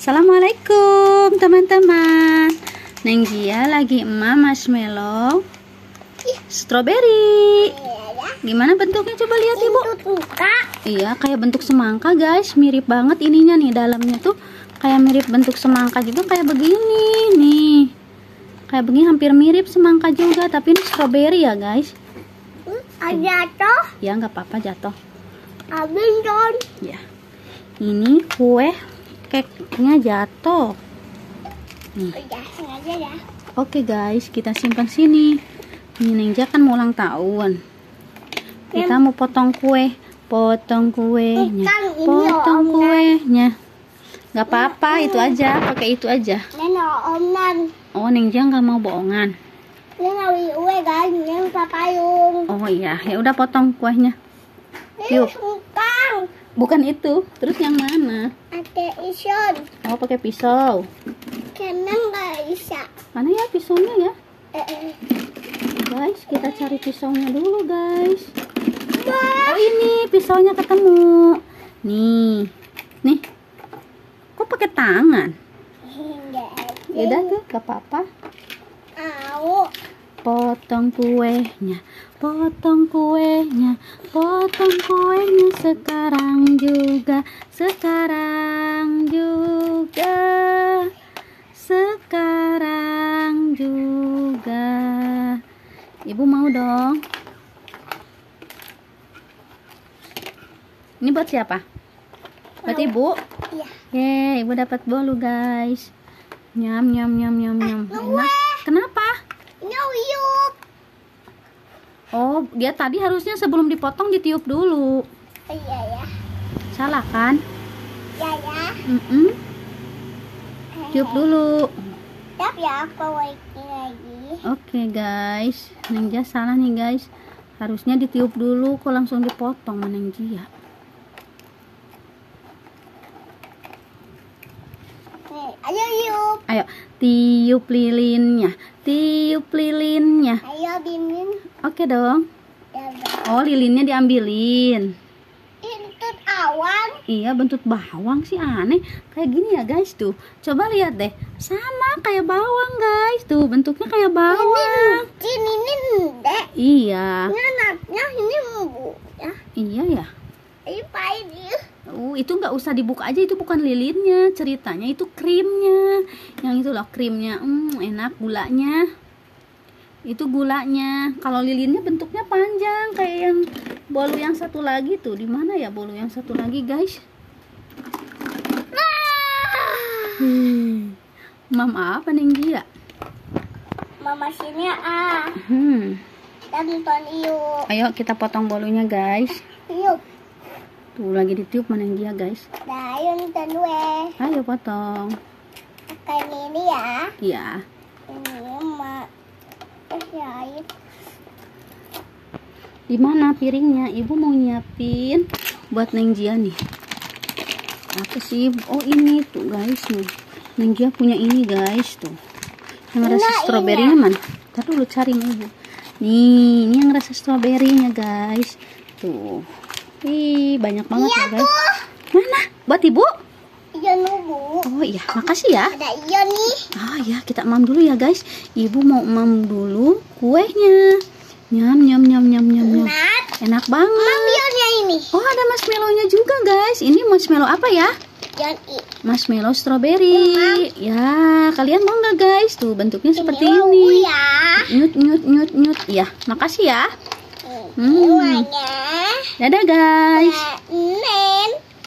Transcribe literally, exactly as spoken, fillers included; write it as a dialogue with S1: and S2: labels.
S1: Assalamualaikum teman-teman. Neng Zia lagi emak marshmallow strawberry. Gimana bentuknya, coba lihat ibu. Iya, kayak bentuk semangka guys. Mirip banget ininya nih, dalamnya tuh kayak mirip bentuk semangka juga, kayak begini nih. Kayak begini, hampir mirip semangka juga, tapi ini strawberry ya guys.
S2: Jatuh?
S1: Ya nggak apa-apa jatuh.
S2: Abis dong.
S1: Ya, ini kue cake-nya jatuh. Nih.
S2: Udah sengaja ya.
S1: Oke guys, kita simpan sini. Ini Nengja kan mau ulang tahun. Kita mau potong kue, potong kuenya, potong kuenya. Nggak apa-apa, itu aja, pakai itu aja.
S2: Nenek oman.
S1: Oh, Nengja nggak mau bohongan.
S2: Nenek ngawi uwe guys, nenek papayung.
S1: Oh iya, ya udah potong kuenya. Yuk.
S2: Bukan.
S1: Bukan itu. Terus yang mana?
S2: Ada ison.
S1: Oh, pakai pisau.
S2: Karena nggak bisa.
S1: Mana ya pisaunya ya?
S2: Eh, eh.
S1: Guys, kita cari pisaunya dulu guys. Oh ini pisaunya ketemu. Nih, nih. Kok pakai tangan? Udah tuh, gak apa-apa.
S2: Au.
S1: Potong kuenya, potong kuenya, potong kuenya sekarang juga, sekarang juga, sekarang juga. Ibu mau dong. Ini buat siapa? Buat ibu?
S2: Iya.
S1: Yeay, ibu dapat bolu guys. Nyam nyam nyam nyam nyam. Enak. Kenapa?
S2: Nyuyup.
S1: Oh, dia tadi harusnya sebelum dipotong ditiup dulu.
S2: Iya ya.
S1: Salah kan?
S2: Ya ya.
S1: Mm-mm. Tiup dulu.
S2: Tapi ya aku lagi lagi.
S1: Oke guys, Nengja salah nih guys. Harusnya ditiup dulu, kok langsung dipotong sama Nengja.
S2: Nih, ayo yuk.
S1: Ayo, tiup lilinnya, tiup lilinnya.
S2: Ayo bimin.
S1: Oke dong.
S2: Ya udah.
S1: Oh, lilinnya diambilin.
S2: Intut awan.
S1: Iya, bentuk bawang sih aneh. Kayak gini ya guys tuh. Coba lihat deh. Sama kayak bawang guys. Tuh, bentuknya kayak bawang.
S2: Ini ini ndek.
S1: Iya.
S2: Ini anaknya ini bu. Ya.
S1: Iya ya.
S2: Ini pahit ya.
S1: Oh, itu nggak usah dibuka aja, itu bukan lilinnya. Ceritanya itu krimnya. Yang itu loh krimnya. Hmm, enak gulanya. Itu gulanya. Kalau lilinnya bentuknya panjang kayak yang bolu yang satu lagi tuh. Di mana ya bolu yang satu lagi, guys? Hmm. Mam apa nih dia?
S2: Mama sini ah.
S1: Hmm.
S2: Kita nonton yuk.
S1: Ayo kita potong bolunya, guys.
S2: Yuk.
S1: Tuh lagi ditiup mana dia, guys?
S2: Nah, ayo nonton gue.
S1: Ayo potong.
S2: Kayak ini ya.
S1: Iya.
S2: Ini mak. Terus ya air.
S1: Di mana piringnya? Ibu mau nyiapin buat Neng Jia nih. Apa sih? Oh ini tuh guys nih. Neng Jia punya ini guys tuh. Yang rasa
S2: Nah,
S1: stroberinya mana? Ntar dulu cari ibu. Nih, ini yang rasa stroberinya guys. Tuh. Ih, banyak banget
S2: Iya
S1: ya guys.
S2: tuh.
S1: Mana? Buat ibu?
S2: Iya nunggu.
S1: Oh iya, makasih ya.
S2: Ada iya nih.
S1: Ah ya, kita emam dulu ya guys. Ibu mau emam dulu kuenya. Nyam nyam nyam nyam nyam nyam.
S2: Nat.
S1: Enak banget.
S2: Ambilnya ini.
S1: Oh, ada marshmallow-nya juga, guys. Ini marshmallow apa ya?
S2: Yang i.
S1: Marshmallow strawberry. Ya, kalian mau nggak, guys? Tuh, bentuknya seperti
S2: mau
S1: ini.
S2: ya.
S1: Nyut, nyut, nyut, nyut. Ya, makasih ya. Hmm.
S2: Semuanya.
S1: Dadah, guys.
S2: Nah,